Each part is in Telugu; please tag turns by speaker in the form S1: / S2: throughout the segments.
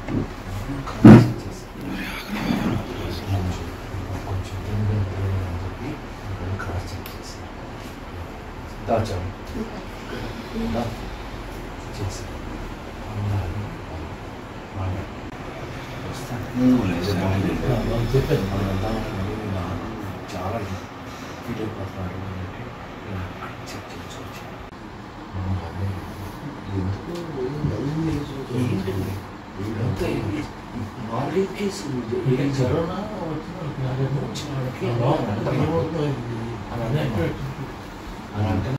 S1: చాలా ఫీల్ అయిపోతున్నారు చెక్ చేసుకోవచ్చు.
S2: కరోనా వచ్చిన వాళ్ళకి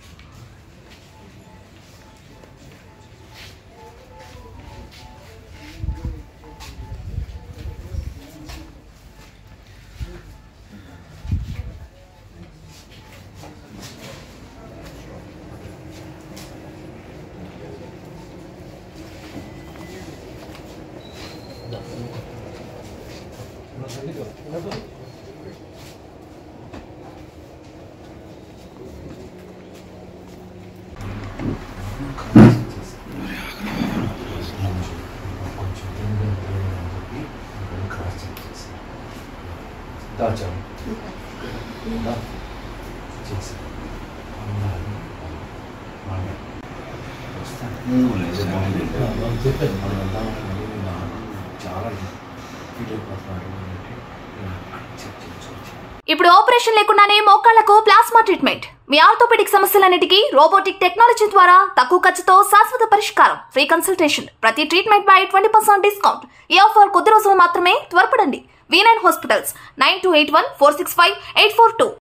S3: ఇప్పుడు ఆపరేషన్ లేకుండానే మోకాళ్లకు ప్లాస్మా ట్రీట్మెంట్. మీ ఆర్థోపెడిక్ సమస్యలన్నిటికీ రోబోటిక్ టెక్నాలజీ ద్వారా తక్కువ ఖర్చుతో శాశ్వత పరిష్కారం. Free consultation. ప్రతి ట్రీట్మెంట్ పై 20% డిస్కౌంట్. ఈ ఆఫర్ కొద్ది రోజులు మాత్రమే. త్వరపడండి. V9 hospitals 9281465842.